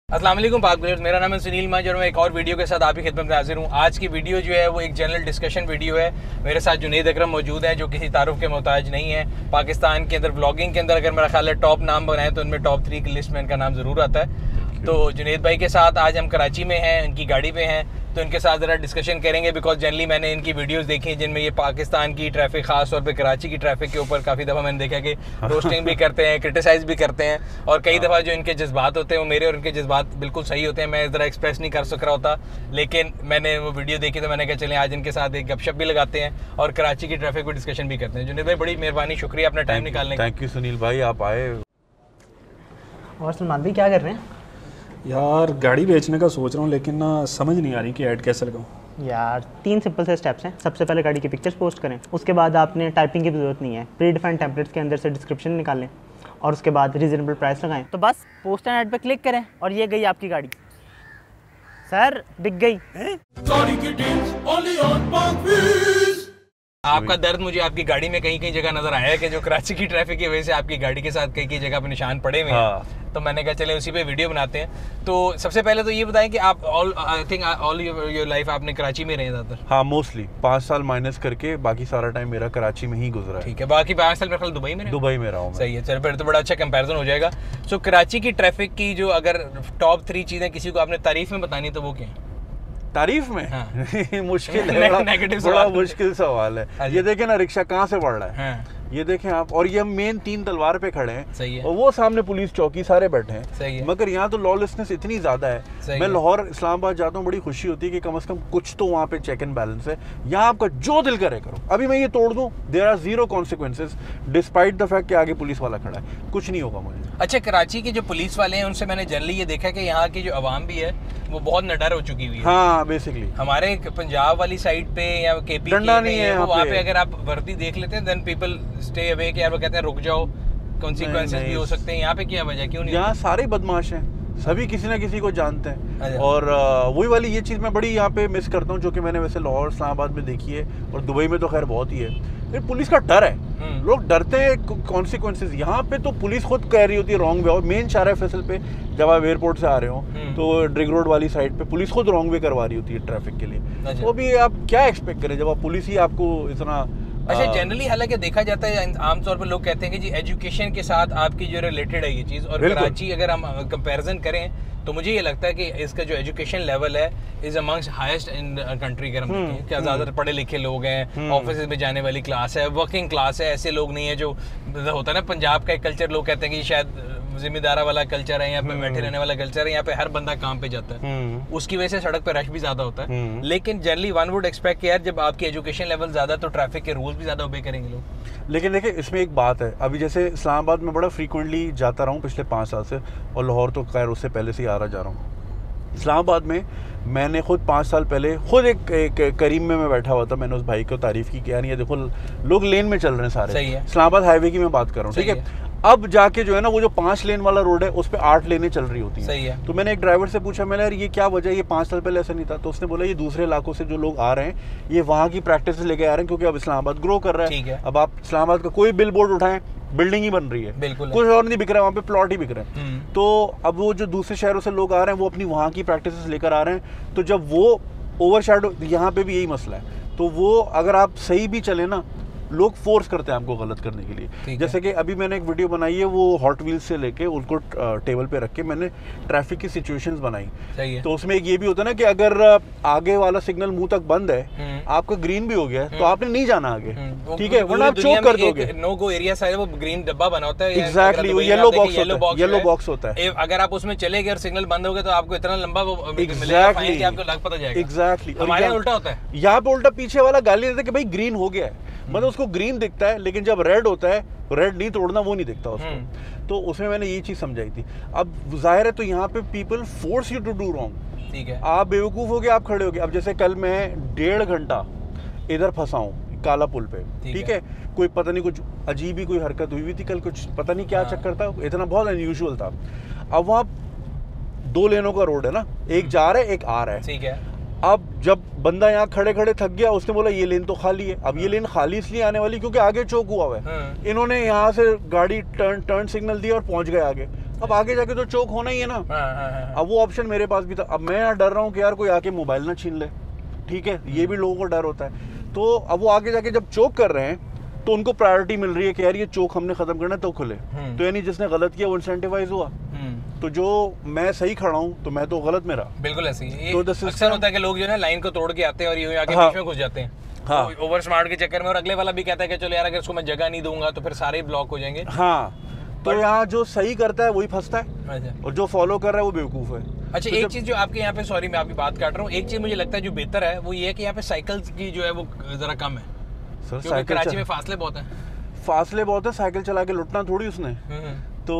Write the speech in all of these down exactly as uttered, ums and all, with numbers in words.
अस्सलाम वालेकुम पाक ब्लेयर्स, मेरा नाम है सुनील मंज और मैं एक और वीडियो के साथ आपकी खिदमत में हाजिर हूँ। आज की वीडियो जो है वो एक जनरल डिस्कशन वीडियो है। मेरे साथ जुनैद अकरम मौजूद है जो किसी तारुफ के मोहताज नहीं है। पाकिस्तान के अंदर व्लॉगिंग के अंदर अगर मेरा ख्याल है टॉप नाम बनाए तो उनमें टॉप थ्री की लिस्ट में इनका नाम ज़रूर आता है। तो जुनैद भाई के साथ आज हम कराची में हैं, इनकी गाड़ी पे हैं, तो इनके साथ ज़रा डिस्कशन करेंगे। बिकॉज जनरली मैंने इनकी वीडियोस देखी हैं जिनमें ये पाकिस्तान की ट्रैफिक, खास तौर पे कराची की ट्रैफिक के ऊपर काफ़ी दफ़ा मैंने देखा कि रोस्टिंग भी करते हैं, क्रिटिसाइज़ भी करते हैं, और कई दफ़ा जो इनके जज्बात होते हैं वो मेरे और उनके जज्बात बिल्कुल सही होते हैं। मैं ज़रा एक्सप्रेस नहीं कर सक रहा होता, लेकिन मैंने वो वीडियो देखी तो मैंने कहा चलें आज इनके साथ एक गपशप भी लगाते हैं और कराची की ट्रैफिक पर डिस्कशन भी करते हैं। जुनैद भाई बड़ी मेहरबानी, शुक्रिया अपना टाइम निकालने का। थैंक यू सुनील भाई, आप आए। और सलमान भाई क्या कर रहे हैं? यार गाड़ी बेचने का सोच रहा हूँ, लेकिन ना समझ नहीं आ रही कि ऐड कैसे लगाऊँ। यार तीन सिंपल से स्टेप्स हैं। सबसे पहले गाड़ी की पिक्चर्स पोस्ट करें, उसके बाद आपने टाइपिंग की ज़रूरत नहीं है, प्री डिफाइंड टेम्पलेट्स के अंदर से डिस्क्रिप्शन निकालें और उसके बाद रीजनेबल प्राइस लगाएं। तो बस पोस्ट एंड ऐड पे क्लिक करें और ये गई आपकी गाड़ी। सर बिक गई। आपका दर्द मुझे आपकी गाड़ी में कहीं कहीं जगह नजर आया है कि जो कराची की ट्रैफिक की वजह से आपकी गाड़ी के साथ कई कई जगह पे निशान पड़े हुए हैं। हाँ। तो मैंने कहा चले उसी पे वीडियो बनाते हैं। तो सबसे पहले तो ये बताएं कि आप all I think all your life आपने कराची में रहे ज़्यादातर? हाँ, मोस्टली पाँच साल माइनस करके बाकी सारा टाइम मेरा कराची में ही गुजरा है। ठीक है, बाकी पाँच साल मेरे ख्याल दुबई में दुबई में रहा हूँ। सही है, चलो फिर तो बड़ा अच्छा कंपैरिजन हो जाएगा। सो कराची की ट्रैफिक की जो अगर टॉप थ्री चीज़ें किसी को आपने तारीफ में बतानी तो वो क्या है? तारीफ में? हाँ। मुश्किल है, बड़ा, नेगेटिव बड़ा मुश्किल सवाल है। ये देखें ना, रिक्शा कहाँ से बढ़ रहा है। हाँ। ये देखें आप, और ये मेन तीन तलवार पे खड़े हैं। सही है। और वो सामने पुलिस चौकी सारे बैठे हैं। सही है। मगर यहाँ तो लॉलेसनेस इतनी ज्यादा है। मैं लाहौर इस्लामाबाद जाता हूँ, बड़ी खुशी होती है कि कम से कम कुछ तो वहाँ पे चेक एंड बैलेंस है। यहाँ आपका जो दिल करे करो, अभी मैं ये तोड़ दूँ, there are zero consequences despite the fact कि आगे पुलिस वाला खड़ा है, कुछ नहीं होगा मुझे। अच्छा, कराची के जो पुलिस वाले हैं उनसे मैंने जनरली ये देखा कि यहाँ की जो आवाम भी है वो बहुत नडर हो चुकी हुई है। हाँ, बेसिकली हमारे पंजाब वाली साइड पे या केपी डंडा नहीं है, वहाँ पे अगर आप वर्दी देख लेते हैं देन पीपल स्टे अवे कि यार वो कहते हैं रुक जाओ, कॉन्सिक्वेंसेस भी हो सकते हैं। यहाँ पे क्या वजह, क्यों नहीं? यहाँ सारे बदमाश हैं, सभी किसी ना किसी को जानते हैं। और वही वाली ये चीज़ मैं बड़ी यहाँ पे मिस करता हूँ, जो कि मैंने वैसे लाहौर इस्लामाबाद में देखी है और दुबई में तो खैर बहुत ही है। फिर पुलिस का डर है, लोग डरते हैं कॉन्सिक्वेंसेज। यहाँ पे तो पुलिस खुद कह रही होती है रॉन्ग वे, और मेन शाहरा फैसल पे जब आप एयरपोर्ट से आ रहे हो तो ड्रिग रोड वाली साइड पे पुलिस खुद रॉन्ग वे करवा रही होती है ट्रैफिक के लिए। तो भी आप क्या एक्सपेक्ट करें जब आप पुलिस ही आपको इतना। अच्छा, जनरली हालांकि देखा जाता है आमतौर पर लोग कहते हैं कि जी एजुकेशन के साथ आपकी जो रिलेटेड है ये चीज़, और कराची अगर हम कंपैरिजन करें तो मुझे ये लगता है कि इसका जो एजुकेशन लेवल है is amongst highest in country. अगर हम देखें क्या ज़्यादातर पढ़े लिखे लोग हैं, ऑफिस में जाने वाली क्लास है, वर्किंग क्लास है, ऐसे लोग नहीं है जो होता है ना पंजाब का एक कल्चर, लोग कहते हैं कि शायद जिम्मेदारा वाला कल्चर है, यहाँ पे बैठे रहने वाला कल्चर है, यहाँ पे हर बंदा काम पे जाता है, उसकी वजह से सड़क पे रश भी ज्यादा होता है। लेकिन जनरली वन वुड एक्सपेक्ट यार जब आपकी एजुकेशन लेवल ज्यादा तो ट्रैफिक के रूल्स भी ज्यादा ओबे करेंगे लोग। लेकिन देखिए इसमें एक बात है, अभी जैसे इस्लामाबाद में बड़ा फ्रीक्वेंटली जाता रहा हूँ पिछले पाँच साल से, और लाहौर तो खैर उससे पहले से ही आ रहा जा रहा हूँ। इस्लामाबाद में मैंने खुद पाँच साल पहले खुद एक, एक करीम में मैं बैठा हुआ था, मैंने उस भाई को तारीफ की कि यार ये देखो लोग लेन में चल रहे हैं सारे। इस्लामाबाद हाईवे की मैं बात कर रहा हूँ, ठीक है। अब जाके जो है ना वो जो पांच लेन वाला रोड है उस पे आठ लेनें चल रही होती हैं। सही है। तो मैंने एक ड्राइवर से पूछा, मैंने यार ये क्या वजह है, ये पाँच साल पहले ऐसा नहीं था। तो उसने बोला ये दूसरे इलाकों से जो लोग आ रहे हैं ये वहाँ की प्रैक्टिस लेके आ रहे हैं, क्योंकि अब इस्लामाबाद ग्रो कर रहा है। ठीक है। अब आप इस्लामाबाद का कोई बिल बोर्ड उठाएं, बिल्डिंग ही बन रही है, बिल्कुल कुछ और नहीं बिक रहा है, वहाँ पे प्लॉट ही बिक रहे हैं। तो अब वो जो दूसरे शहरों से लोग आ रहे हैं वो अपनी वहाँ की प्रैक्टिस लेकर आ रहे हैं, तो जब वो ओवर शैडो, यहाँ पे भी यही मसला है। तो वो अगर आप सही भी चले ना, लोग फोर्स करते हैं आपको गलत करने के लिए। जैसे कि अभी मैंने एक वीडियो बनाई है, वो हॉट व्हील्स से लेके उनको टेबल पे रख के मैंने ट्रैफिक की सिचुएशंस बनाई। सही है। तो उसमें एक ये भी होता है ना कि अगर आगे वाला सिग्नल मुंह तक बंद है, आपका ग्रीन भी हो गया है, तो आपने नहीं जाना आगे, ठीक है, वरना आप चोक कर दोगे। नो गो एरिया साइड वो ग्रीन डब्बा बना होता है, एग्जैक्टली वो येलो बॉक्स होता है, येलो बॉक्स होता है। अगर आप उसमें चले गए और सिग्नल बंद हो गया तो आपको इतना लंबा एग्जैक्टली आपको लग पता जाएगा। एग्जैक्टली हमारे यहाँ उल्टा होता है, यहाँ पे उल्टा पीछे वाला गाली देता है कि भाई ग्रीन हो गया है, मतलब उसको ग्रीन दिखता है, लेकिन जब रेड होता है रेड नहीं तोड़ना, वो नहीं दिखता उसको। तो उसमें मैंने ये चीज समझाई थी। अब जाहिर है तो यहाँ पे people force you to do wrong. ठीक है। आप बेवकूफ हो गए, आप खड़े हो गए। अब जैसे कल मैं डेढ़ घंटा इधर फंसा हूँ काला पुल पे, ठीक है, कोई पता नहीं कुछ अजीब ही कोई हरकत हुई हुई थी कल, कुछ पता नहीं क्या चक्कर था, इतना बहुत अनयूजुअल था। अब वहाँ दो लेनों का रोड है ना, एक जा रहा है एक आ रहा है, ठीक है। अब जब बंदा यहाँ खड़े खड़े थक गया, उसने बोला ये लेन तो खाली है। अब ये लेन खाली इसलिए आने वाली क्योंकि आगे चौक हुआ हुआ है। इन्होंने यहाँ से गाड़ी टर्न टर्न सिग्नल दिया और पहुंच गए आगे। अब आगे जाके तो चोक होना ही है ना। हाँ, हाँ, हाँ। अब वो ऑप्शन मेरे पास भी था। अब मैं यहाँ डर रहा हूँ कि यार कोई आके मोबाइल ना छीन ले, ठीक है, ये भी लोगों को डर होता है। तो अब वो आगे जाके जब चोक कर रहे हैं तो उनको प्रायोरिटी मिल रही है कि यार ये चोक हमने खत्म करना है तो खुले। तो यानी जिसने गलत किया वो इंसेंटिवाइज हुआ। तो जो मैं सही खड़ा हूँ तो मैं तो गलत में रहा। बिल्कुल ऐसे ही तो अक्सर होता है कि लोग जो है ना लाइन को तोड़ के आते हैं और यूं आके बीच में घुस जाते हैं। हाँ। ओवर स्मार्ट के चक्कर में, और अगले वाला भी कहता है कि चलो यार अगर इसको मैं जगह नहीं दूंगा तो फिर सारे ही ब्लॉक हो जाएंगे। हाँ, तो यहाँ जो सही करता है वही फंसता है और जो फॉलो कर रहा है वो बेवकूफ है। अच्छा, एक चीज जो आपके यहाँ पे, सॉरी मैं आपकी बात काट रहा हूँ, एक चीज मुझे लगता है जो बेहतर है वो ये है कि यहाँ पे साइकिल की जो है वो जरा कम है। सर कराची में फासले बहुत है, फासले बहुत है, साइकिल चला के लुटना थोड़ी उसने। तो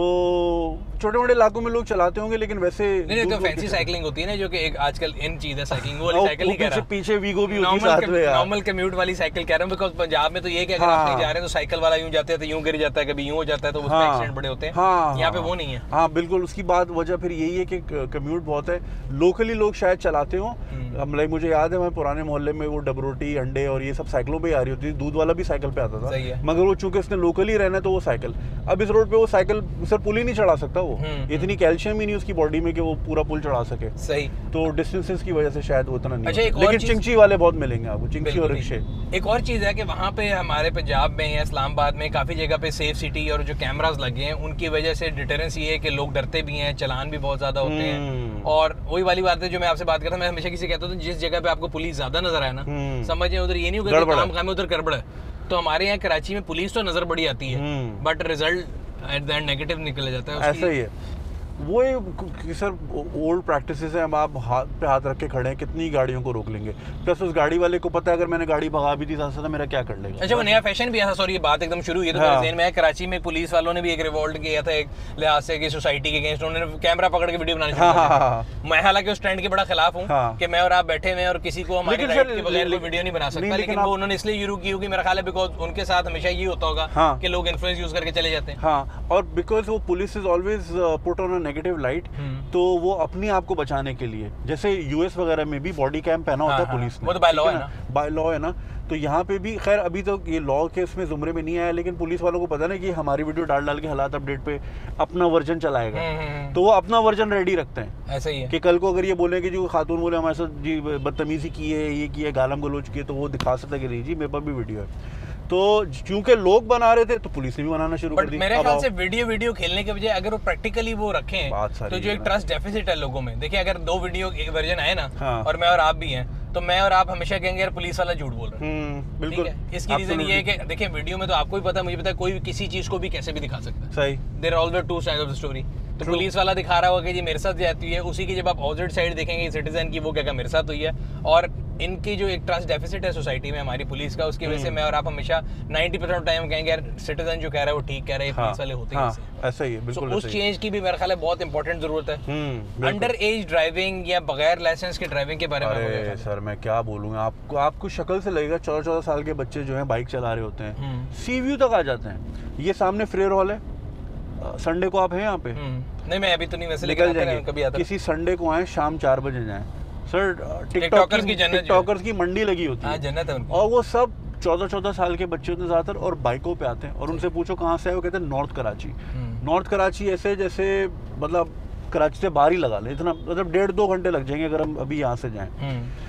छोटे मोटे इलाकों में लोग चलाते होंगे, लेकिन वैसे नहीं, नहीं तो फैंसी साइकिलिंग होती है ना, जो कि एक आजकल इन चीज है साइकिलिंग, वो वाली साइकिल नहीं कह रहा। पीछे वीगो भी होती है साथ में यार। नॉर्मल कम्यूट वाली साइकिल कह रहा हूं, बिकॉज़ पंजाब में तो ये कि अगर आप कहीं जा रहे हैं तो साइकिल वाला यूं जाते हैं तो यूं गिर जाता है, कभी यूं हो जाता है, तो उसमें एक्सीडेंट बड़े होते हैं। यहाँ पे वो नहीं है। हाँ बिल्कुल, उसकी बात वजह फिर यही है कि कम्यूट बहुत है, लोकली लोग शायद चलाते हो। हम लाइक मुझे याद है मैं पुराने मोहल्ले में वो डबरोटी अंडे और ये सब साइकिलों पे आ रही होती थी, दूध वाला भी साइकिल पे आता था, मगर वो चूंकि उसने लोकली रहना है तो वो साइकिल, अब इस रोड पे वो साइकिल सर पुल ही नहीं चढ़ा सकता, वो इतनी कैल्शियम ही नहीं उसकी बॉडी में कि वो पूरा पुल चढ़ा सके। सही, तो डिस्टेंसेस की वजह से शायद वो इतना नहीं। अच्छा, लेकिन चिंची वाले बहुत मिलेंगे आपको, चिंची और रिक्शे। एक और चीज है कि वहाँ पे हमारे पंजाब में या इस्लामाबाद में काफी जगह पे सेफ सिटी और जो कैमरास लगे हैं उनकी वजह से डिटरेंस ये है कि लोग डरते भी हैं, चलान भी बहुत ज्यादा होते हैं। और वही वाली बात है जो मैं आपसे बात करता हूँ, मैं हमेशा किसी कहता हूँ जिस जगह पे आपको पुलिस ज्यादा नजर आए ना, समझ उधर ये नहीं होगा काम काम है, उधर गड़बड़ है। तो हमारे यहाँ कराची में पुलिस तो नजर बड़ी आती है, but result at the end negative निकल जाता है। ऐसा ही है, वो ही सर ओल्ड प्रैक्टिसेस हैं। अब आप हाथ पे हाथ रख के खड़े हैं, कितनी गाड़ियों को रोक लेंगे, प्लस उस गाड़ी वाले को पता है अगर मैंने गाड़ी भगा भी दी साथ साथ मेरा क्या कर लेगा। अच्छा, वो नया फैशन भी ऐसा, सॉरी ये बात एकदम शुरू हुई तो मेरे ज़हन में है, कराची में पुलिस वालों ने भी एक रिवॉल्ट किया था एक लिहाज से कि सोसाइटी के अगेंस्ट, उन्होंने कैमरा पकड़ के वीडियो बनानी शुरू कर दी। मैं हालांकि उस ट्रेंड के बड़ा खिलाफ हूँ कि मैं और आप बैठे हुए और किसी को हमारे राइट के बगैर कोई वीडियो नहीं बना सकता, लेकिन वो उन्होंने इसलिए शुरू की होगी मेरा ख्याल है बिकॉज उनके साथ हमेशा ये होता होगा कि लोग इन्फ्लुएंस यूज करके चले जाते हैं। हाँ, और बिकॉज वो police is always put on a negative light, तो वो अपने आप को बचाने के लिए, जैसे यूएस वगैरह में भी बॉडी कैम पहना होता है पुलिस ने, वो तो बाय लॉ है ना, बाय लॉ है ना। तो यहाँ पे भी खैर अभी तो ये लॉ के इसमें जुमरे में नहीं आया, लेकिन पुलिस वालों को पता ना कि हमारी वीडियो डाल डाल के हालात अपडेट पे अपना वर्जन चलाएगा, तो वो अपना वर्जन रेडी रखते हैं। ऐसा ही है कि कल को अगर ये बोले कि जो खातून बोले हमारे साथ जी बदतमीजी की है, ये की है, गालम गलोच की है, तो वो दिखा सकता है कि नहीं जी मेरे पास भी वीडियो है। तो क्योंकि लोग बना रहे थे तो पुलिस ने भी बनाना शुरू कर दी। मेरे ख्याल से वीडियो वीडियो खेलने के बजाय अगर वो प्रैक्टिकली वो रखें तो जो एक ट्रस्ट डेफिसिट है लोगों में, देखिए अगर दो वीडियो एक वर्जन आए ना, हाँ। और मैं और आप भी हैं, तो मैं और आप हमेशा कहेंगे यार पुलिस वाला झूठ बोल रहा है। बिल्कुल, इसकी रीजन ये है कि देखिए वीडियो में तो आपको भी पता है, मुझे पता है, कोई भी किसी चीज को भी कैसे भी दिखा सकता है। सही, there are always two sides of the story. तो पुलिस वाला दिखा रहा होगा कि जी मेरे साथ जाती है, उसी की जब आप ऑपोजिट साइड देखेंगे सिटीजन की, वो क्या क्या मेरे साथ हुई है, और इनकी जो एक ट्रस्ट डेफिसिट है सोसाइटी में हमारी पुलिस का, उसकी वजह से मैं और आप हमेशा नब्बे परसेंट टाइम कहेंगे यार सिटीजन जो कह रहा है वो ठीक कह रहा है, पुलिस वाले होते हैं ऐसा ही है। बिल्कुल, उस चेंज की भी मेरे ख्याल है बहुत इंपॉर्टेंट जरूरत है। अंडर एज ड्राइविंग या बगैर लाइसेंस के ड्राइविंग के बारे में अरे सर मैं क्या बोलूँगा आपको, आपको शक्ल से लगेगा चौदह चौदह साल के बच्चे जो है बाइक चला रहे होते हैं, सी व्यू तक आ जाते हैं। ये सामने फ्रेयर हॉल है, संडे को आप हैं यहाँ पे? नहीं मैं अभी तो नहीं, वैसे निकल जाएंगे कभी आता। किसी संडे को आए, शाम चार बजे जाएं सर, टिकटॉकर्स की टिकटॉकर्स की मंडी लगी होती है, जन्नत है उनकी। और वो सब चौदह चौदह साल के बच्चे होते हैं ज्यादातर, और बाइकों पे आते हैं, और उनसे पूछो कहाँ से आए, वो कहते हैं नॉर्थ कराची। नॉर्थ कराची ऐसे जैसे मतलब कराची से बाहर ही लगा ले, इतना मतलब डेढ़ दो घंटे लग जाएंगे अगर हम अभी यहाँ से जाएं।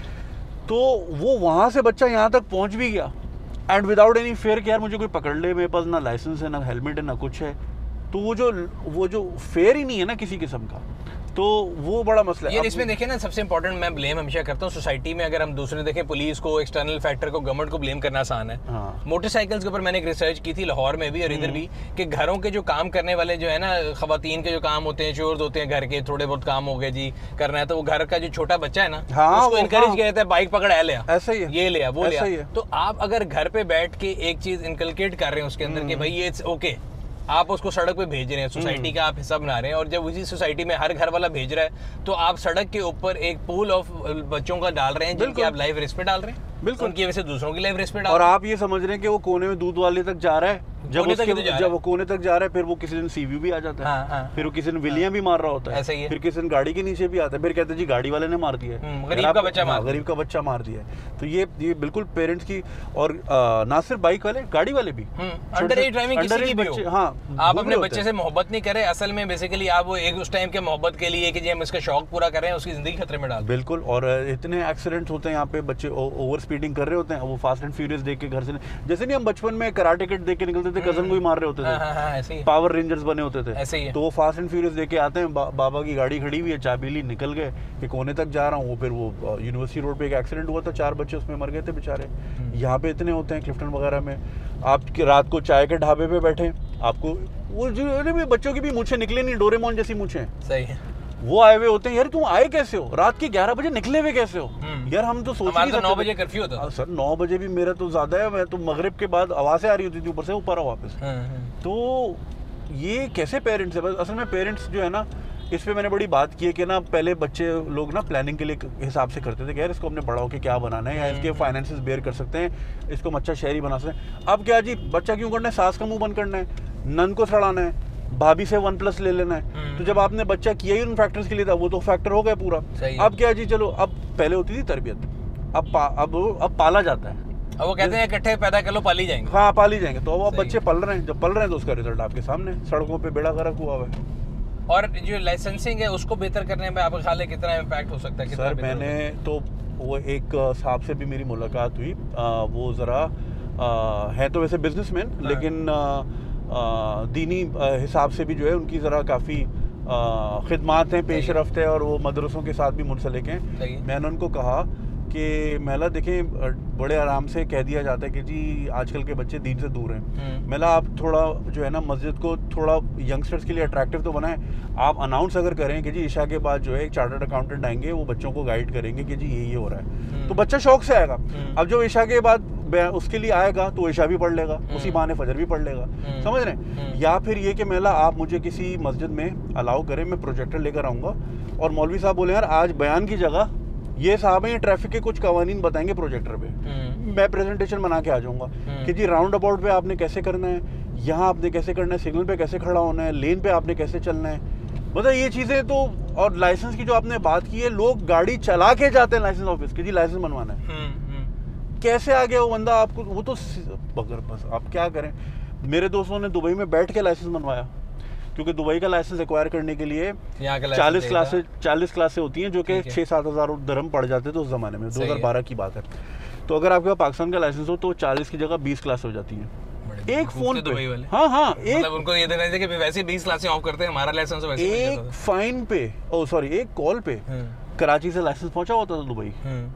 तो वो वहाँ से बच्चा यहाँ तक पहुँच भी गया एंड विदाउट एनी फेयर कि यार मुझे कोई पकड़ ले, मेरे पास ना लाइसेंस है, ना हेलमेट है, ना कुछ है। तो वो जो वो जो फेयर ही नहीं है ना किसी किस्म का, तो वो बड़ा मसला है। ये इसमें देखें ना, सबसे इंपॉर्टेंट मैं ब्लेम हमेशा करता हूँ सोसाइटी में, अगर हम दूसरे देखें पुलिस को, एक्सटर्नल फैक्टर को, गवर्नमेंट को ब्लेम करना आसान है। हाँ। मोटरसाइकिल्स के ऊपर मैंने एक रिसर्च की थी लाहौर में भी और इधर भी, कि घरों के जो काम करने वाले जो है ना, खवातीन के जो काम होते हैं, चोर्स होते हैं घर के, थोड़े बहुत काम हो गए जी करना है, तो वो घर का जो छोटा बच्चा है ना, हाँ, उसको इनकरेज किया जाता है बाइक पकड़ है, लिया ऐसा ही, ये लिया वो लिया। तो आप अगर घर पे बैठ के एक चीज इनकलकेट कर रहे हैं उसके अंदर कि भाई ये ओके, आप उसको सड़क पे भेज रहे हैं, सोसाइटी का आप हिस्सा बना रहे हैं, और जब उसी सोसाइटी में हर घर वाला भेज रहा है तो आप सड़क के ऊपर एक पूल ऑफ बच्चों का डाल रहे हैं जिनकी आप लाइफ रिस्क पे डाल रहे हैं। बिल्कुल, उनकी वजह से दूसरों की लाइफ रिस्क पे डाल और आप ये समझ रहे हैं कि वो कोने में दूध वाले तक जा रहा है जब उसके जब वो कोने तक जा रहा है फिर वो किसी दिन सीव्यू भी आ जाता है, हाँ, हाँ, फिर वो किसी दिन विलियम भी मार रहा होता है, ऐसा ही है। फिर किसी दिन गाड़ी के नीचे भी आता है, फिर कहते हैं जी गाड़ी वाले ने मार दिया है, गरीब का बच्चा मार गरीब का बच्चा मार दिया है। तो ये ये बिल्कुल पेरेंट्स की, और ना सिर्फ बाइक वाले, गाड़ी वाले भी अंडर एज ड्राइविंग किसी की भी हो, हाँ, आप अपने बच्चे से मोहब्बत नहीं करें, असल में बेसिकली आप वो एक उस टाइम के मोहब्बत के लिए कि जी हम इसका शौक पूरा कर रहे हैं, उसकी जिंदगी खतरे में डाल। बिल्कुल, और इतने एक्सीडेंट्स होते हैं यहाँ पे, बच्चे ओवर स्पीडिंग कर रहे होते हैं, वो फास्ट एंड फ्यूरियस देख के घर से, जैसे नहीं हम बचपन में कराटे किड देख के निकलते थे, कजन को ही मार रहे होते थे, पावर रेंजर्स बने होते थे, ऐसे ही। तो वो फास्ट एंड फ्यूरियस देख के आते हैं, बा, बाबा की गाड़ी खड़ी हुई है, चाबी ली, निकल गए कि कोने तक जा रहा हूँ, फिर वो यूनिवर्सिटी रोड पे एक एक्सीडेंट हुआ था, चार बच्चे उसमें मर गए थे बेचारे। यहाँ पे इतने होते हैं क्लिफ्टन वगैरह में, आप रात को चाय के ढाबे पे बैठे, आपको वो जो बच्चों की भी मूछें निकले नहीं, डोरेमोन जैसी मूछें, सही है, वो आए हुए होते हैं, यार तुम आए कैसे हो, रात के ग्यारह बजे निकले हुए कैसे हो यार, हम तो सोच नहीं, नौ बजे कर्फ्यू होता था सर, नौ बजे भी मेरा तो ज्यादा है, मैं तो मगरिब के बाद आवाजें आ रही होती थी ऊपर से, ऊपर आओ वापस। तो ये कैसे पेरेंट्स है, असल में पेरेंट्स जो है ना, इस पे मैंने बड़ी बात की है कि ना पहले बच्चे लोग ना प्लानिंग के लिए हिसाब से करते थे कि यार इसको हमने बड़ा होकर क्या बनाना है, या इसके फाइनेंसेस बेयर कर सकते हैं, इसको हम अच्छा शहरी बना सकते हैं। अब क्या जी, बच्चा क्यों करना है, सास का मुंह बंद करना है, नन को सड़ाना है, भाभी से वन प्लस ले लेना है, तो जब आपने बच्चा किया ही उन फैक्टर्स के लिए था, वो तो फैक्टर हो गया पूरा। अब क्या जी, चलो अब पहले होती थी तरबियत, अब पा, अब अब पाला जाता है, अब वो कहते हैं इकट्ठे पैदा कर लो पाली जाएंगे, हाँ पाली जाएंगे, तो अब बच्चे पल रहे हैं, जब पल रहे हैं तो उसका रिजल्ट आपके सामने, सड़कों पे बेड़ा गर्क हुआ हुआ है। और जो लाइसेंसिंग है उसको बेहतर करने में आपका ख्याल है कितना इम्पैक्ट हो सकता है? सर मैंने तो वो एक साहब से भी मेरी मुलाकात हुई, आ, वो ज़रा है तो वैसे बिजनेसमैन, हाँ। लेकिन आ, आ, दीनी हिसाब से भी जो है उनकी ज़रा काफ़ी खिदमात हैं, पेश रफ्त है, और वो मदरसों के साथ भी मुंसलिक हैं। मैंने उनको कहा कि महिला देखें, बड़े आराम से कह दिया जाता है कि जी आजकल के बच्चे दीन से दूर हैं, महिला आप थोड़ा जो है ना मस्जिद को थोड़ा यंगस्टर्स के लिए अट्रैक्टिव तो बनाएं। आप अनाउंस अगर करें कि जी इशा के बाद जो है एक चार्टर्ड अकाउंटेंट आएंगे, वो बच्चों को गाइड करेंगे कि जी ये ये हो रहा है, तो बच्चा शौक से आएगा। अब जो इशा के बाद उसके लिए आएगा तो इशा भी पढ़ लेगा, उसी बहाने फजर भी पढ़ लेगा, समझ रहे हैं। या फिर ये कि महिला आप मुझे किसी मस्जिद में अलाउ करें, मैं प्रोजेक्टर लेकर आऊँगा और मौलवी साहब बोले यार आज बयान की जगह ये साहब हैं, ये ट्रैफिक के कुछ कवानीन बताएंगे प्रोजेक्टर पे, मैं प्रेजेंटेशन बना के आ जाऊंगा कि जी राउंड अबाउट पे आपने कैसे करना है, यहाँ आपने कैसे करना है, सिग्नल पे कैसे खड़ा होना है, लेन पे आपने कैसे चलना है, मतलब ये चीज़ें तो। और लाइसेंस की जो आपने बात की है, लोग गाड़ी चला के जाते हैं लाइसेंस ऑफिस की, जी लाइसेंस बनवाना है, कैसे आ गया वो बंदा आपको, वो तो बगर बस आप क्या करें। मेरे दोस्तों ने दुबई में बैठ के लाइसेंस बनवाया, क्योंकि दुबई का लाइसेंस एक्वायर करने के लिए चालीस क्लासेस चालीस क्लासें होती हैं, जो कि छः सात हज़ार दरम पड़ जाते थे उस ज़माने में, दो हज़ार बारह की बात है। तो अगर आपके पास पाकिस्तान का लाइसेंस हो तो चालीस की जगह बीस क्लास हो जाती हैं एक फोन पे। हाँ हाँ, एक मतलब उनको ये देना चाहिए कि वैसे बीस क्लासें ऑफ करते हैं, हमारा लाइसेंस वैसे एक फाइन पे, ओ सॉरी एक कॉल पे कराची से लाइसेंस पहुंचा होता था दुबई।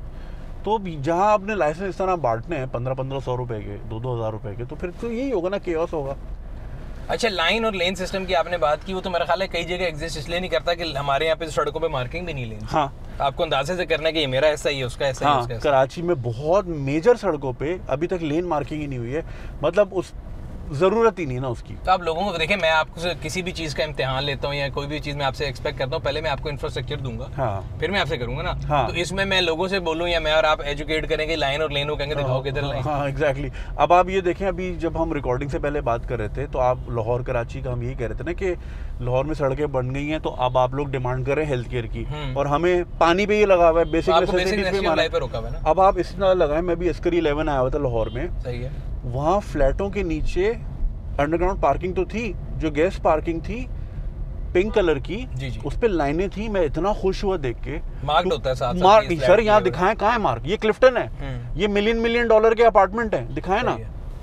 तो जहाँ आपने लाइसेंस इस तरह बांटने हैं पंद्रह पंद्रह सौ रुपए के, दो दो हज़ार रुपए के, तो फिर तो यही होगा ना, केओस होगा। अच्छा, लाइन और लेन सिस्टम की आपने बात की, वो तो मेरा ख्याल है कई जगह एग्जिस्ट इसलिए नहीं करता कि हमारे यहाँ पे सड़कों पे मार्किंग भी नहीं लेनी। हाँ, आपको अंदाजे से करना है कि ये मेरा ऐसा ही है, उसका ऐसा हाँ, ही, उसका ऐसा। कराची में बहुत मेजर सड़कों पे अभी तक लेन मार्किंग ही नहीं हुई है, मतलब उस जरूरत ही नहीं ना उसकी। तो आप लोगों को देखें, मैं आपको किसी भी चीज़ का इम्तिहान लेता हूँ या कोई भी चीज़ मैं आपसे एक्सपेक्ट करता हूँ, पहले मैं आपको इंफ्रास्ट्रक्चर दूंगा, हाँ, फिर मैं आपसे करूंगा ना। हाँ, तो इसमें मैं लोगों से बोलूँ या मैं और आप एजुकेट करेंगे लाइन और लेन, वो कहेंगे दिखाओ किधर लाइन। हाँ एग्जैक्टली। अब आप ये देखें, अभी जब हम रिकॉर्डिंग से पहले बात कर रहे थे तो आप लाहौर कराची का हम यही कह रहे थे ना कि लाहौर में सड़कें बन गई हैं, तो अब आप लोग डिमांड कर रहे हैं हेल्थ केयर की, और हमें पानी पे ये लगा हुआ है, बेसिक नेसेसिटीज पे रोका हुआ है। अब आप इस तरह लगाए, मैं भी अस्करी इलेवन आया हुआ था लाहौर में, सही है, वहाँ फ्लैटों के नीचे अंडरग्राउंड पार्किंग तो थी, जो गैस पार्किंग थी पिंक कलर की, जी जी, उस पे लाइनें थी। मैं इतना खुश हुआ देख के। मार्क होता है साथ मार्क, सर यहाँ दिखाएं कहाँ है मार्क, ये क्लिफ्टन है, ये मिलियन मिलियन डॉलर के अपार्टमेंट है, दिखाएं ना।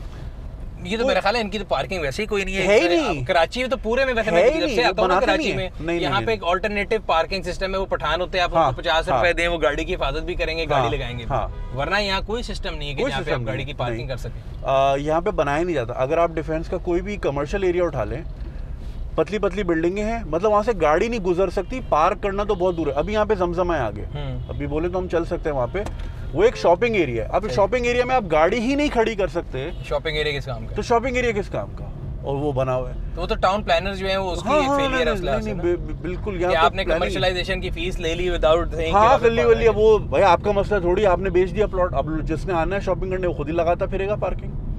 ये तो मेरा ख्याल है इनकी तो पार्किंग वैसे ही कोई नहीं है, है ही नहीं। कराची में तो पूरे में वैसे मैं जब से आता हूं ना कराची में, यहाँ पे एक अल्टरनेटिव पार्किंग सिस्टम है, वो पठान होते हैं, आप उनको पचास रुपए दें, वो गाड़ी की हिफाजत भी करेंगे, गाड़ी लगाएंगे, वरना यहाँ कोई सिस्टम नहीं है कि यहाँ पे आप गाड़ी की पार्किंग कर सके। यहाँ पे बनाया नहीं जाता। अगर आप डिफेंस का कोई भी कमर्शियल एरिया उठा लें, पतली पतली बिल्डिंगें हैं, मतलब वहाँ से गाड़ी नहीं गुजर सकती, पार्क करना तो बहुत दूर है। अभी यहाँ पे जमजमा है आगे, अभी बोले तो हम चल सकते हैं वहाँ पे, वो एक शॉपिंग एरिया है। अब शॉपिंग एरिया में आप गाड़ी ही नहीं खड़ी कर सकते, शॉपिंग एरिया किस काम का? तो शॉपिंग एरिया किस काम का? और वो बना हुआ है, तो वो तो टाउन प्लानर्स जो है वो उसकी हाँ, फेलियर है, नहीं, नहीं, नहीं, बिल्कुल। यहाँ आपने कमर्शियलाइजेशन की फीस ले ली विदाउट सेइंग, हाँ ले ली, वो भाई आपका मसला थोड़ी, आपने बेच दिया प्लॉट, अब जिसने आना है शॉपिंग करने वो खुद ही लगाता फिरेगा पार्किंग।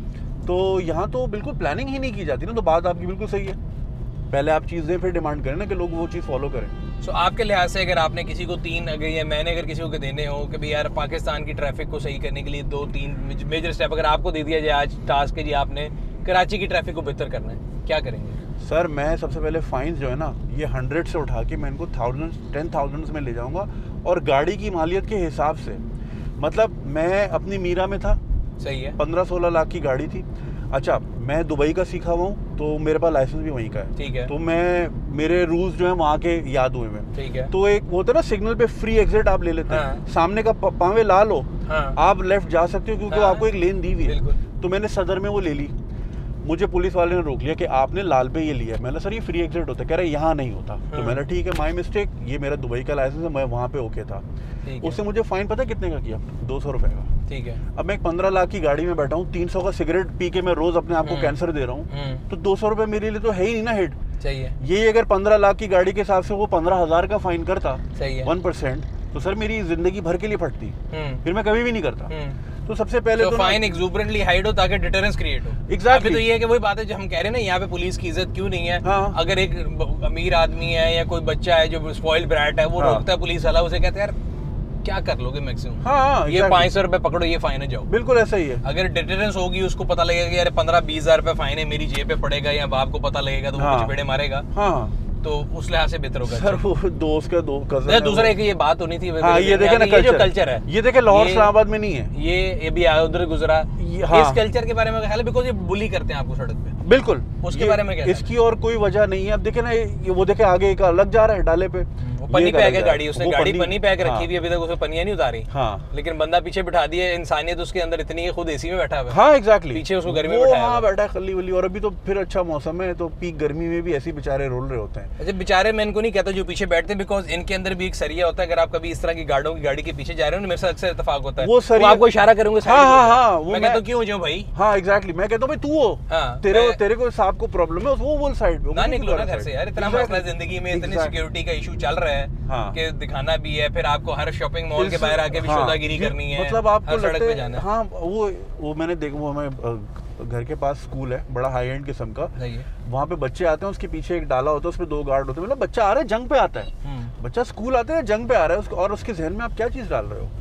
तो यहाँ तो बिल्कुल प्लानिंग ही नहीं की जाती ना, तो बात आपकी बिल्कुल सही है। पहले आप चीज़ दें फिर डिमांड करें ना कि लोग वो चीज़ फॉलो करें। सो so, आपके लिहाज से अगर आपने किसी को तीन अगर या मैंने अगर किसी को देने हो कि भाई यार पाकिस्तान की ट्रैफिक को सही करने के लिए दो तीन मेजर स्टेप अगर आपको दे दिया जाए आज टास्क है जी आपने कराची की ट्रैफिक को बेहतर करना है, क्या करेंगे? सर मैं सबसे पहले फाइन्स जो है ना ये हंड्रेड से उठा के मैं इनको थाउजेंड टेन थाउजेंड्स में ले जाऊंगा और गाड़ी की मालियत के हिसाब से। मतलब मैं अपनी मीरा में था, सही है, पंद्रह सोलह लाख की गाड़ी थी। अच्छा मैं दुबई का सीखा हुआ हूँ तो मेरे पास लाइसेंस भी वहीं का है, ठीक है, तो मैं मेरे रूल्स जो है वहाँ के याद हुए हैं, ठीक है। तो एक होता है ना सिग्नल पे फ्री एग्जिट आप ले लेते हैं, हाँ। सामने का पावे लाल हो, हाँ। आप लेफ्ट जा सकते हो क्योंकि हाँ। आपको एक लेन दी हुई है। बिल्कुल। तो मैंने सदर में वो ले ली, मुझे पुलिस वाले ने रोक लिया कि आपने लाल पे ये लिया। मैंने सर ये फ्री एग्जिट होता है, कह रहे यहाँ नहीं होता। तो हाँ। मैंने ठीक है माई मिस्टेक, ये मेरा दुबई का लाइसेंस है, मैं वहाँ पे ओके था। उससे मुझे फाइन पता कितने का किया? दो सौ रुपए का। ठीक है। अब मैं एक पंद्रह लाख की गाड़ी में बैठा हूँ, तीन सौ का सिगरेट पी के मैं रोज अपने आप को कैंसर दे रहा हूँ, तो दो सौ रुपए मेरे लिए तो है ही नहीं ना हिट। सही है। ये अगर पंद्रह लाख की गाड़ी के हिसाब से वो पंद्रह हजार का फाइन करता, सही है, वन परसेंट, तो सर मेरी जिंदगी भर के लिए फटती, फिर मैं कभी भी नहीं करता। तो सबसे पहले तो फाइन एक्सूबरेंटली हाइड हो ताकि डिटरेंस क्रिएट हो। एग्जैक्टली। अभी तो ये है कि वही बात है जो हम कह रहे हैं ना, यहाँ पे पुलिस की इज्जत क्यों नहीं है। हाँ। अगर एक अमीर आदमी है या कोई बच्चा है जो स्पॉइल्ड ब्रैट है, वो हाँ। रोकता है पुलिस वाला, उसे कहते हैं यार क्या कर लोगे मैक्सिमम, हाँ, ये पाँच सौ रुपए पकड़ो, ये फाइन है, जाओ। बिल्कुल ऐसा ही है। अगर डिटरेंस होगी, उसको पता लगेगा कि यार पंद्रह बीस हजार रुपए फाइन है, मेरी जेब पे पड़ेगा या बाप को पता लगेगा तो वो हाँ। कुछ बेड़े मारेगा, हाँ, तो उस लिहाज से बेहतर होगा। सर वो दोस्त का दो कजन दूसरा एक ये बात होनी थी, हाँ, ये देखे ना, ये जो कल्चर है, ये देखे लाहौर इस्लामाबाद में नहीं है, ये ये भी उधर गुजरा, हाँ। इस कल्चर के बारे में ख्याल है बिकॉज ये बुली करते हैं आपको सड़क पे। बिल्कुल, उसके बारे में क्या? इसकी और कोई वजह नहीं है। अब देखे ना, ये वो देखे आगे एक लग जा रहा है डाले पे, वो पन्नी पे आके गाड़ी, उसने गाड़ी पन्नी पे आके रखी हुई, अभी तक उसने पन्नियां नहीं उतारी। हाँ। लेकिन बंदा पीछे बिठा दिया, इंसानियत उसके अंदर इतनी है, खुद एसी में बैठा हुआ है। हाँ एग्जैक्टली, पीछे उसको गर्मी में बैठाया हाँ बैठा है खली वली, और अभी तो फिर अच्छा मौसम है तो पीक गर्मी में भी ऐसे बेचारे रोल रहे होते हैं। अच्छा बेचारे मैं इनको नहीं कहता जो पीछे बैठते हैं, बिकॉज इनके अंदर भी एक सरिया होता है। अगर आप कभी इस तरह की गाड़ियों की गाड़ी के पीछे जा रहे हो, मेरे साथ अक्सर इत्तेफाक होता है, वो सरिया आपको इशारा करूंगा, हाँ हाँ हाँ, मैं कहता हूँ क्यों जाऊँ भाई। हाँ एग्जैक्टली, मैं कहता हूँ भाई तू हो, हाँ, तेरे तेरे को सांप को प्रॉब्लम है, वो बोल साइड पे ना निकलो ना घर से यार। इतना मसला जिंदगी में, इतनी सिक्योरिटी का इशू चल रहा है कि दिखाना भी है, फिर आपको हर शॉपिंग मॉल के बाहर आके भी सौदागिरी करनी है, मतलब आपको सड़क पे जाना है। हाँ वो वो मैंने देखा, वो हमें घर के पास स्कूल है बड़ा हाई एंड किस्म का, वहाँ पे बच्चे आते हैं, उसके पीछे एक डाला होता है, उसमें दो गार्ड होते हैं। मतलब बच्चा आ रहा है जंग पे आता है, बच्चा स्कूल आता है जंग पे आ रहा है, और उसके जहन में आप क्या चीज डाल रहे हो।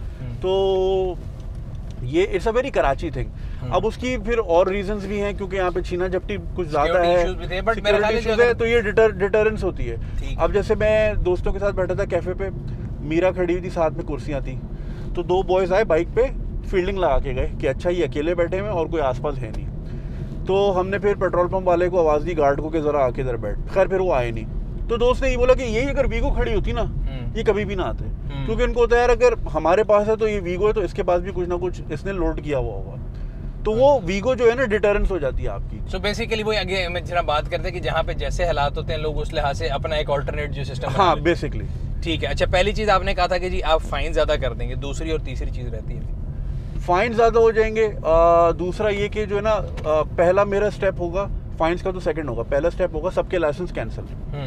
तो ये it's a very Karachi thing. अब उसकी फिर और रीजंस भी हैं, क्योंकि यहाँ पे छीना झपटी कुछ ज्यादा है, सिक्योरिटी इश्यूज है, तो ये डिटर डिटरेंस होती है। अब जैसे मैं दोस्तों के साथ बैठा था कैफे पे, मीरा खड़ी हुई थी, साथ में कुर्सियाँ थी, तो दो बॉयज आए बाइक पे, फील्डिंग लगा के गए कि अच्छा ये अकेले बैठे हुए और कोई आसपास है नहीं। तो हमने फिर पेट्रोल पंप वाले को आवाज़ दी गार्ड को कि ज़रा आके इधर बैठ, खैर फिर वो आए नहीं। तो दोस्त ने ये बोला कि यही अगर वीगो खड़ी होती ना, ये कभी भी ना आते, क्योंकि इनको होता है यार अगर हमारे पास है तो ये वीगो है तो इसके पास भी कुछ ना कुछ इसने लोड किया हुआ होगा, तो वो वीगो जो है ना डिटरेंस हो जाती है आपकी। सो so बेसिकली वो आगे मैं जरा बात करते हैं कि जहाँ पे जैसे हालात होते हैं लोग उस लिहाज से अपना एक ऑल्टरनेट जो सिस्टम, हाँ बेसिकली ठीक है। अच्छा पहली चीज़ आपने कहा था कि जी आप फाइन ज़्यादा कर देंगे, दूसरी और तीसरी चीज़ रहती है फाइन ज़्यादा हो जाएंगे। आ, दूसरा ये कि जो है ना, आ, पहला मेरा स्टेप होगा फाइन्स का, तो सेकंड होगा, पहला स्टेप होगा सबके लाइसेंस कैंसिल,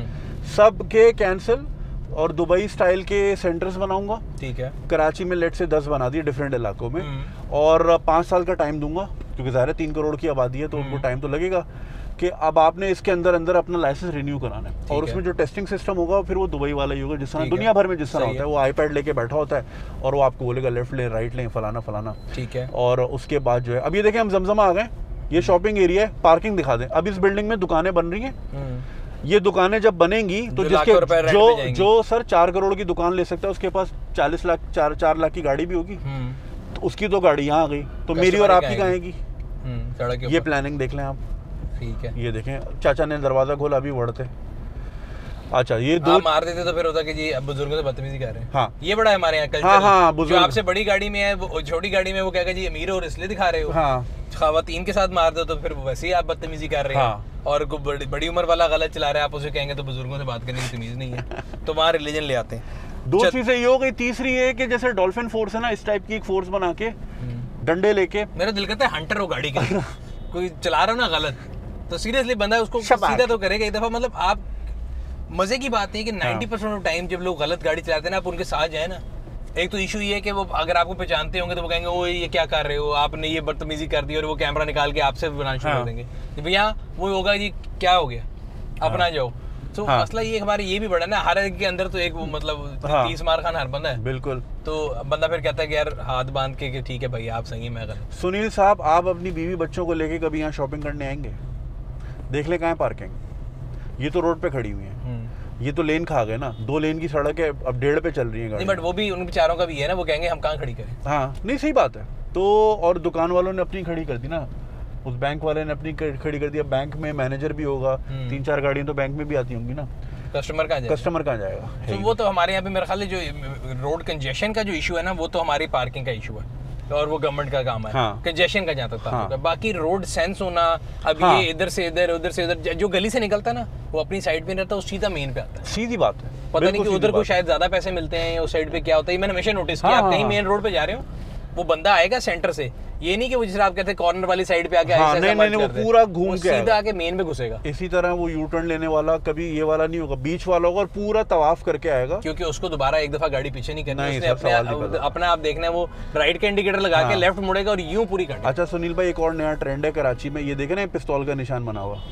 सबके कैंसिल, और दुबई स्टाइल के सेंटर्स बनाऊंगा, ठीक है। कराची में लेट से दस बना दिए डिफरेंट इलाकों में, और पाँच साल का टाइम दूंगा, क्योंकि ज़ाहिर है तीन करोड़ की आबादी है तो उनको टाइम तो लगेगा कि अब आपने इसके अंदर अंदर अपना लाइसेंस रिन्यू कराना है, और उसमें जो टेस्टिंग सिस्टम होगा फिर वो दुबई वाला ही होगा, जिस तरह दुनिया भर में जिस तरह होता है, वो आईपैड लेके बैठा होता है और वो आपको बोलेगा लेफ्ट लें राइट लें फलाना फलाना, ठीक है। और उसके बाद जो है, अब ये देखें हम जमजमा आ गए, ये शॉपिंग एरिया है, पार्किंग दिखा दें। अब इस बिल्डिंग में दुकानें बन रही हैं, ये दुकानें जब बनेंगी तो जिसके जो जो सर चार करोड़ की दुकान ले सकता है, उसके पास चालीस लाख चार चार लाख की गाड़ी भी होगी, तो उसकी तो गाड़ी यहाँ आ गई, तो मेरी और आपकी कहाँ आएगी? ये प्लानिंग देख लें आप, ठीक है। ये देखें चाचा ने दरवाजा खोला, अभी बढ़ते, अच्छा ये दो मार देते तो फिर होता कि जी अब बुजुर्गों से बदतमीजी कर रहे हैं, हाँ ये बड़ा है हमारे यहाँ कल्चर। हाँ, हाँ, जो आपसे बड़ी गाड़ी में है वो छोटी गाड़ी में वो कहेगा जी अमीर हो और इसलिए दिखा रहे हो, हाँ। खवातीन के साथ मार दो तो फिर वैसे ही आप बदतमीजी कर रहे हैं, हाँ। और बड़ी, बड़ी उम्र वाला गलत चला रहा है, आप उसे कहेंगे तो बुजुर्गों से बात करने की तमीज नहीं है, तो वहाँ रिलीजन ले आते हैं। दो चीजें ये हो गई। तीसरी ये कि जैसे डॉल्फिन फोर्स है ना, इस टाइप की एक फोर्स बना के डंडे लेके, मेरा दिल करता है हंटर हो गाड़ी के कोई चला रहा हो ना गलत, तो सीरियसली बंदा उसको सीधा तो करेगा एक दफा। मतलब आप मजे की बात है कि नाइन्टी परसेंट ऑफ टाइम जब लोग गलत गाड़ी चलाते हैं ना, आप उनके साथ जाए ना, एक तो इशू ये है कि वो अगर आपको पहचानते होंगे तो वो कहेंगे ओ ये क्या कर रहे हो, आपने ये बदतमीजी कर दी, और वो कैमरा निकाल के आपसे बनाना शुरू कर देंगे। भैया वो होगा जी क्या हो गया, अपना जाओ। तो हाँ। मसला ये हमारे ये भी बड़ा ना, हर एक के अंदर तो एक वो मतलब हाँ। तीस मार खान हर बंदा है। बिल्कुल। तो बंदा फिर कहता है कि यार हाथ बांध के कि ठीक है भाई आप सही, मैं गलत। सुनील साहब, आप अपनी बीवी बच्चों को लेके कभी यहाँ शॉपिंग करने आएंगे? देख ले कहाँ है पार्किंग। ये तो रोड पे खड़ी हुई है, ये तो लेन खा गए ना, दो लेन की सड़क है, अब डेढ़ पे चल रही है गाड़ी। नहीं बट वो भी उन बेचारों का भी है ना, वो कहेंगे हम कहाँ खड़ी करें। हाँ नहीं सही बात है। तो और दुकान वालों ने अपनी खड़ी कर दी ना, उस बैंक वाले ने अपनी खड़ी कर दी। अब बैंक में मैनेजर भी होगा, तीन चार गाड़ियाँ तो बैंक में भी आती होंगी ना, कस्टमर कहाँ जाएगा? कस्टमर कहाँ जाएगा? तो वो तो हमारे यहाँ पे मेरा ख्याल है जो रोड कंजेशन का जो इशू है ना, वो तो हमारी पार्किंग का इशू है और वो गवर्नमेंट का काम है। हाँ। कंजेशन का जहाँ तक ताल्लुक है। बाकी रोड सेंस होना, अब हाँ। ये इधर से इधर उधर से इधर, जो गली से निकलता है ना वो अपनी साइड पे रहता है, वो सीधा मेन पे आता है। सीधी बात है। पता नहीं कि उधर को शायद ज्यादा पैसे मिलते हैं, उस साइड पे क्या होता है, मैंने हमेशा नोटिस किया। आप कहीं मेन रोड पे जा रहे हो, वो बंदा आएगा सेंटर से, ये नहीं कि वो जिस आप कहते हैं कॉर्नर वाली साइड पे आके हाँ, ऐसे नहीं, नहीं, वो पूरा घूम के सीधा आके मेन में घुसेगा। इसी तरह वो यू टर्न लेने वाला कभी ये वाला नहीं होगा, बीच वाला होगा और पूरा तवाफ करके आएगा, क्योंकि उसको दोबारा एक दफा गाड़ी पीछे नहीं करनी, नहीं, उसने सब अपने सवाल नहीं पता। अपना आप देखना है, वो राइट का इंडिकेटर लगा के हाँ। लेफ्ट मुड़ेगा और यूं पूरी गाड़ी। अच्छा सुनील भाई, एक और नया ट्रेंड है कराची में, ये देखे ना पिस्तौल का निशान बना हुआ।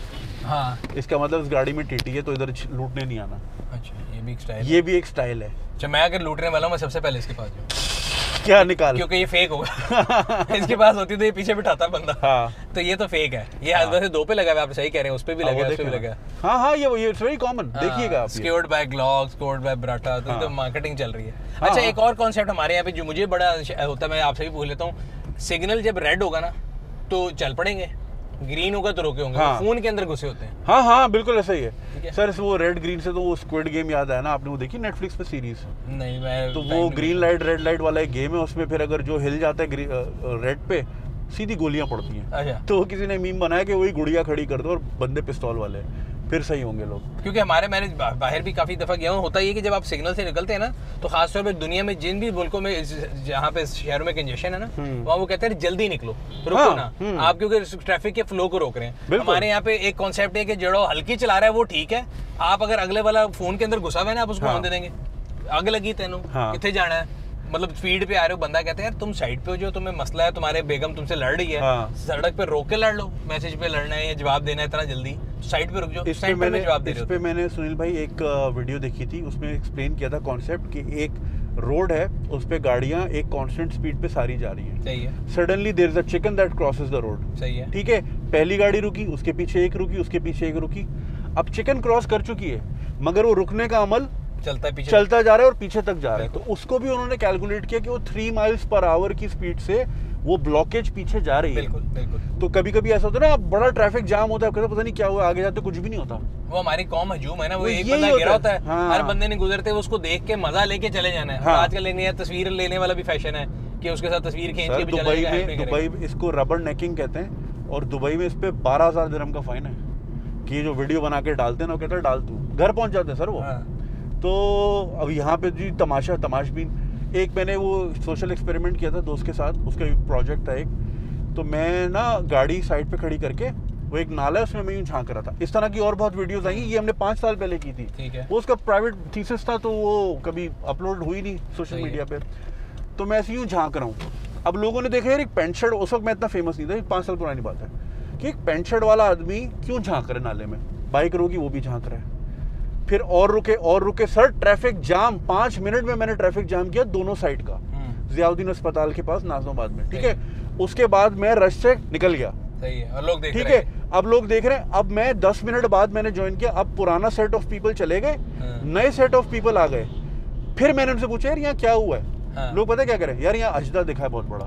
हाँ इसका मतलब इस गाड़ी में टीटी है तो इधर लूटने नहीं आना। अच्छा ये भी एक स्टाइल, ये भी एक स्टाइल है। अच्छा मैं अगर लूटने वाला हूँ मैं सबसे पहले इसके पास जाऊँ, क्या निकाल, क्योंकि ये फेक होगा। इसके पास होती तो ये पीछे बिठाता बंदा। हाँ। तो ये तो फेक है। ये हाँ। वैसे दो पे लगा हुआ, आप सही कह रहे हैं, उस पे भी लगा है, उस पे भी लगा है। हाँ हाँ ये ये इट्स वेरी कॉमन, देखिएगा आप। Secured by Glock, secured by Beretta, तो, हाँ। तो मार्केटिंग चल रही है। हाँ, अच्छा हाँ। एक और कॉन्सेप्ट हमारे यहाँ पे जो मुझे बड़ा होता है, मैं आपसे भी पूछ लेता हूँ, सिग्नल जब रेड होगा ना तो चल पड़ेंगे, ग्रीन होगा तो रोके होंगे। हाँ। फोन के अंदर घुसे होते हैं। हाँ हाँ बिल्कुल ऐसा ही ठीक है है। सर। वो रेड ग्रीन से तो वो स्क्विड गेम याद आया ना, आपने वो देखी नेटफ्लिक्स पे सीरीज? नहीं मैं तो वो ग्रीन लाइट रेड लाइट वाला एक गेम है, उसमें फिर अगर जो हिल जाता है रेड पे सीधी गोलियां पड़ती हैं। अच्छा। तो किसी ने मीम बनाया कि वही गुड़िया खड़ी कर दो और बंदे पिस्तौल वाले, फिर सही होंगे लोग। क्योंकि हमारे मैंने बाहर भी काफी दफा गया हूँ, होता ये कि जब आप सिग्नल से निकलते हैं ना, तो खासतौर पे दुनिया में जिन भी मुल्कों में जहाँ पे शहरों में कंजेशन है ना, वहाँ वो कहते हैं जल्दी निकलो, रुको हाँ, ना आप, क्योंकि ट्रैफिक के फ्लो को रोक रहे हैं। बिल्कुल। हमारे यहाँ पे एक कॉन्सेप्ट है कि जो हल्की चला रहा है वो ठीक है, आप अगर अगले वाला फोन के अंदर घुसा हुआ है ना, आप उसको हाँ। ऑन दे देंगे, आग लगी तेनों, हाँ। कितने जाना है, मतलब स्पीड पे आ रहे हो, बंदा कहते हैं यार तुम साइड पे हो, जो तुम्हें मसला है, तुम्हारे बेगम तुमसे लड़ रही है, हाँ। सड़क पे रोक के लड़ लो, मैसेज पे लड़ना है या जवाब देना है इतना जल्दी, साइड पे रुक जाओ, इस पे सेंटर में मैंने जवाब दे इस रहे पे हो। मैंने सुनील भाई एक वीडियो देखी थी, उसमें एक्सप्लेन किया था कॉन्सेप्ट कि एक रोड है, उस पे गाड़ियां एक कांस्टेंट स्पीड पे सारी जा रही हैं। सही है, suddenly there is a chicken that crosses the road. सही है। ठीक है, पहली गाड़ी रुकी, उसके पीछे एक रुकी, उसके पीछे एक रुकी, अब चिकन क्रॉस कर चुकी है, मगर वो रुकने का अमल चलता है पीछे, चलता जा रहा है और पीछे तक जा रहा है। तो उसको भी उन्होंने कैलकुलेट किया कि वो थ्री माइल्स पर आवर की स्पीड से वो ब्लॉकेज पीछे जा रही है। बिल्कुल बिल्कुल। तो कभी कभी ऐसा होता है ना, बड़ा ट्रैफिक जाम होता है, आपको पता नहीं क्या हुआ, आगे जाते कुछ भी नहीं होता। वो हमारी कौम हजूम है ना, वो वो एक यही बंदा होता गिरा है। होता है, हाँ। हर बंदे ने गुजरते हुए उसको देख के मजा लेके चले जाना है। हाँ। आजकल लेने है, तस्वीर लेने वाला भी फैशन है कि उसके साथ तस्वीर खींच के सर भी चला दुबई जाएगा, help में नहीं दुबई करेगा। इसको रबर नेकिंग कहते हैं, और दुबई में इस पे बारह हजार दिरहम का फाइन है कि ये जो वीडियो बना के डालते हैं ना, वो कहते हैं डाल तू, घर पहुंच जाते हैं सर वो। हाँ। तो अब यहाँ पे जी तमाशा तमाशबीन। एक मैंने वो सोशल एक्सपेरिमेंट किया था दोस्त के साथ, उसका प्रोजेक्ट था एक, तो मैं ना गाड़ी साइड पे खड़ी करके, वो एक नाला है उसमें मैं यूँ झांक रहा था। इस तरह की और बहुत वीडियोस आई, ये हमने पाँच साल पहले की थी। ठीक है। वो उसका प्राइवेट थीसिस था, तो वो कभी अपलोड हुई नहीं सोशल सही है। मीडिया पे। तो मैं ऐसे यूँ झांक रहा हूँ, अब लोगों ने देखा यार एक पेंट शर्ट, उस वक्त मैं इतना फेमस नहीं था, पाँच साल पुरानी बात है, कि एक पेंट शर्ट वाला आदमी क्यों झांक रहे नाले में, बाइक रोकी वो भी झांक रहा है, फिर और रुके और रुके, सर ट्रैफिक जाम, पाँच मिनट में मैंने ट्रैफिक जाम किया दोनों साइड का, जियाउद्दीन अस्पताल के पास नाजमाबाद में। ठीक है, उसके बाद मैं रश से निकल गया। सही है, और लोग देख ठीक रहे है, अब लोग देख रहे हैं। अब मैं दस मिनट बाद मैंने ज्वाइन किया, अब पुराना सेट ऑफ पीपल चले गए, नए सेट ऑफ पीपल आ गए। फिर मैंने उनसे पूछा यार यहाँ क्या हुआ है। हाँ। लोग पता क्या करें, यार यहाँ अजदा दिखा है बहुत बड़ा।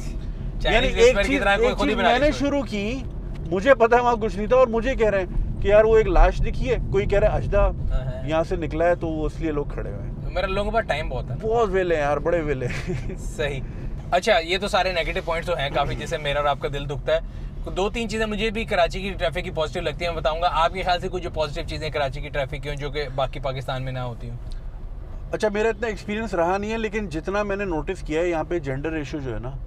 यानी Chinese एक whisper की चीज, तरह कोई एक खुद ही चीज बना मैंने ली शुरू की, मुझे पता है वहाँ कुछ नहीं था, और मुझे कह रहे हैं कि यार वो एक लाश दिखी है, कोई कह रहा है अजदा हाँ। यहाँ से निकला है, तो वो इसलिए लोग खड़े हुए हैं। मेरे लोगों के पास टाइम बहुत है। बहुत वेले हैं यार, बड़े वेले। सही। अच्छा ये तो सारे नेगेटिव पॉइंट्स तो हैं काफी, जिससे मेरा और आपका दिल दुखता है। दो तीन चीजें मुझे भी कराची की ट्रैफिक की पॉजिटिव लगती है, मैं बताऊंगा। आपके ख्याल से कुछ जो पॉजिटिव चीजें कराची की ट्रैफिक की हो जो कि बाकी पाकिस्तान में ना होती हो? अच्छा मेरा इतना एक्सपीरियंस रहा नहीं है, लेकिन जितना मैंने नोटिस किया है यहाँ पे जेंडर रेशियो जो है ना,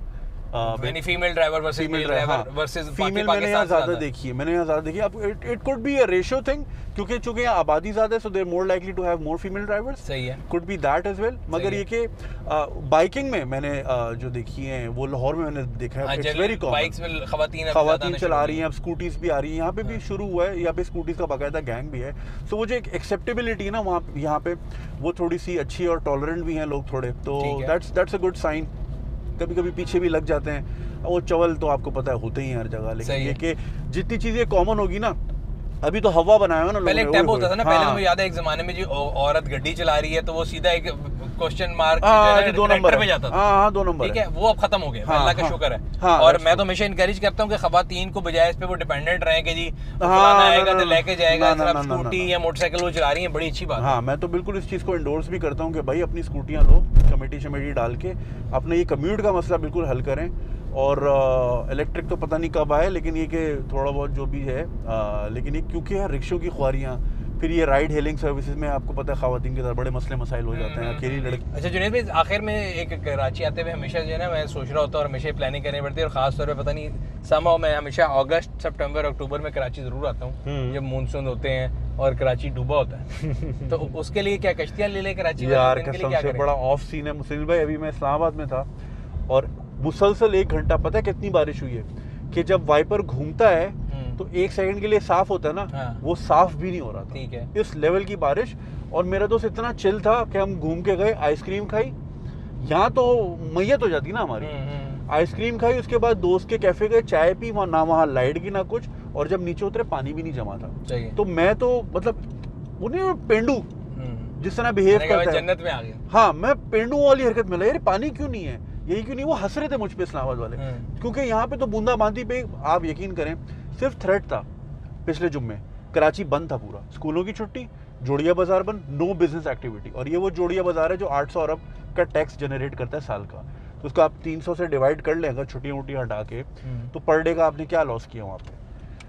यानी female driver versus male driver versus female मैंने यहाँ ज्यादा देखी है मैंने यहाँ ज्यादा देखी है अब it could be a ratio thing क्योंकि चूंकि यहाँ आबादी ज्यादा है so they are more likely to have more female drivers सही है could be that as well मगर ये कि बाइकिंग में मैंने जो देखी है वो लाहौर में मैंने देखा है इट्स वेरी कॉमन बाइक्स में खवातीन खवातीन चला रही हैं अब स्कूटीज भी आ रही हैं यहाँ पे भी शुरू हुआ है यहाँ पे स्कूटीज का बाकायदा गैंग भी है सो वो जो एक एक्सेप्टेबिलिटी है ना वहाँ यहाँ पे वो थोड़ी सी अच्छी और टॉलरेंट भी हैं लोग थोड़े तो that's that's a good sign कभी कभी पीछे भी लग जाते हैं वो चवल तो आपको पता है होते ही हैं हर जगह लेकिन ये कि जितनी चीजें कॉमन होगी ना अभी तो हवा बनाया है ना पहले एक टैब होता था ना पहले मुझे याद है एक जमाने में जो औरत गड्डी चला रही है तो वो सीधा एक क्वेश्चन मार्क दो नंबर पे जाता था हाँ हाँ दो नंबर ठीक है वो अब खत्म हो गया अल्लाह का शुक्र है और मैं तो हमेशा इनकरेज करता हूँ कि खवातीन को बजाय इस पे वो डिपेंडेंट रहे कि जी फलाना आएगा तो लेके जाएगा स्कूटी या मोटरसाइकिल वो चला रही है बड़ी अच्छी बात हाँ मैं तो बिल्कुल इस चीज को इंडोर्स भी करता हूँ कि भाई अपनी स्कूटियाँ लो कमेटी शमेटी डाल के अपने ये कम्यूट का मसला बिल्कुल हल करें और इलेक्ट्रिक तो पता नहीं कब आए लेकिन ये कि थोड़ा बहुत जो भी है आ, लेकिन ये क्योंकि यार रिक्शों की ख्वारियाँ फिर ये राइड हेलिंग सर्विसेज में आपको पता है खवातीन के साथ बड़े मसले मसाइल हो जाते हैं अकेली लड़की अच्छा जुनैद भाई आखिर में एक कराची आते हुए हमेशा जो है ना मैं सोच रहा होता हूँ और हमेशा प्लानिंग करनी पड़ती है और खास तौर पे पता नहीं समहाउ मैं हमेशा अगस्त सितंबर अक्टूबर में कराची ज़रूर आता हूँ जब मानसून होते हैं और कराची डूबा होता है तो उसके लिए क्या कश्तियाँ ले ले कराची यार कसम से बड़ा ऑफ सीन है मुस्लिम भाई अभी मैं इस्लामाबाद में था और मुसलसल एक घंटा पता है कितनी बारिश हुई है कि जब वाइपर घूमता है तो एक सेकंड के लिए साफ होता है ना हाँ। वो साफ भी नहीं हो रहा था ठीक है इस लेवल की बारिश और मेरा दोस्त इतना चिल था कि हम घूम के गए आइसक्रीम खाई यहाँ तो मैयत हो जाती ना हमारी आइसक्रीम खाई उसके बाद दोस्त के कैफे गए चाय पी वहाँ ना वहाँ लाइट की ना कुछ और जब नीचे उतरे पानी भी नहीं जमा था तो मैं तो मतलब उन्हें पेंडू जिस तरह बिहेव करता है जन्नत में आ गया हाँ मैं पेंडू वाली हरकत में यार पानी क्यों नहीं है यही क्यों नहीं वो हंस रहे थे मुझ पे इस्लामाबाद वाले क्योंकि यहाँ पे तो बूंदाबांदी पे आप यकीन करें सिर्फ थ्रेट था पिछले जुम्मे कराची बंद था पूरा स्कूलों की छुट्टी जोड़िया बाजार बंद नो बिजनेस एक्टिविटी और ये वो जोड़िया बाजार है जो आठ सौ अरब का टैक्स जनरेट करता है साल का तो उसको आप तीन सौ से डिवाइड कर लें अगर छुट्टियाँ वुट्टियाँ हटा के तो पर डे का आपने क्या लॉस किया वहाँ पे